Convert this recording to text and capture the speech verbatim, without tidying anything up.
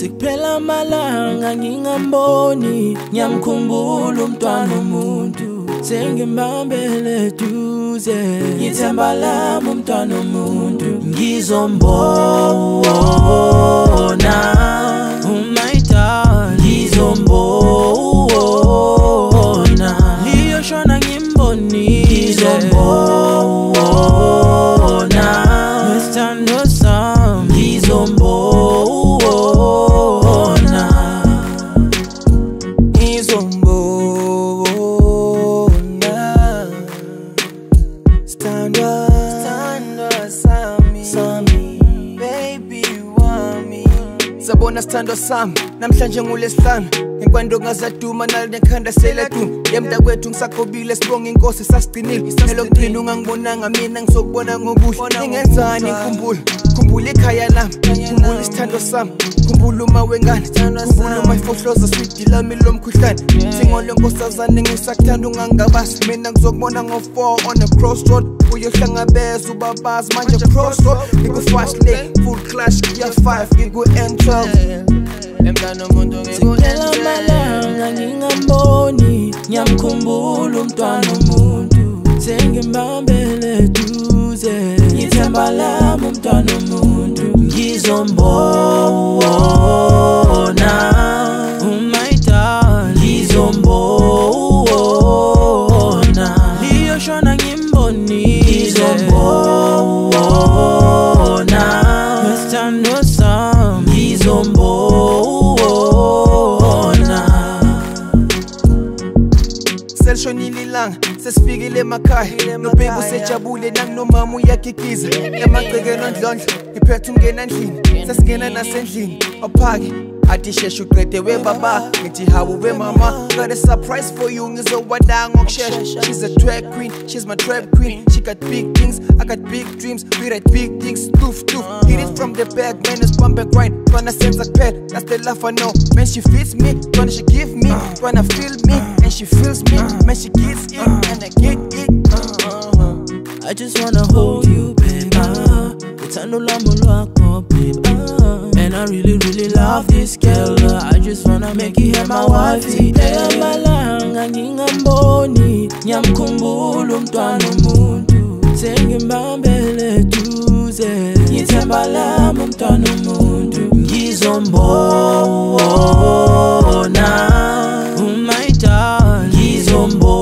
Sekuphela amalanga ngingamboni, ngiyamkhumbula umntwana womuntu, sengimbambele duze, ngithemba lami umntwana womuntu, ngizombona my darling, ngizombona liyoshona ngimbonile, ngizombona wesithando sami, ngizombona ngizombona sithandwa sithandwa sami sami baby wami sabona sithandwa sami namhlanje ngulesihlanu inkwando ngazaduma nalo nekhanda seladuma yemntakwethu ngisakhobile sibonga inkosi sasigcinile elokugcina ungangibonanga mina ngizokubona ngobuhle ingenzani ngikhumbula khumbula ikhaya lami khumbula isithando sami khumbula uma wengane khumbula uma ifohloza swidi lami lomkhuhlane singole nkosazane ngisakuthanda ungangabasi mina ngizokubona ngo-four on a crossroad uyohlangabeza ubabazi manje crossroad ngiku-fast lane full clash ya five ngiku-N twelve sekuphela amalanga ngingamboni, ngiyamkhumbula umntwana womuntu, sengimbambele duze, ngithemba lami umntwana womuntu, ngizombona my darling, ngizombona liyoshona ngimbonile, ngizombona wesithando sami, ngizombona selishonile ilanga sesifikile emakhaya nobheki usejabule nanginomama uyagigiza emagcekeni ondlondlo ngiphethe ungena endlini sesingena nasendlini ophake athi sheshe uqede webaba ngithi hawu wemama got a surprise for you ngizowada ngokushesha she's a drag queen she's my trap queen she got big things I got big dreams we write big things doof doof hit it from the back man it's bump and grind tryna sense a pet that's the love I know man she fits me tryna she give me tryna feel me and she feels me man she gets it and I get it I just wanna hold you babe ah, uthando lami lwakho babe ah, and I really really love this girl uh, I just wanna make you hear my wife sikuphela amalanga ngingamboni, ngiyamkhumbula umntwana womuntu, sengimbambele duze, ngithemba lami umntwana womuntu, ngizombona my darling, ngizombona